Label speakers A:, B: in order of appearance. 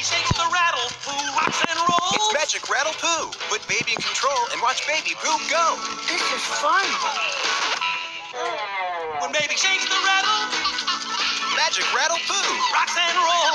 A: shakes the rattle, Pooh rocks and rolls.
B: It's Magic Rattle Poo. Put baby in control and watch baby Pooh go.
C: This is fun.
A: When baby shakes the rattle,
B: Magic Rattle Poo.
A: rocks and rolls.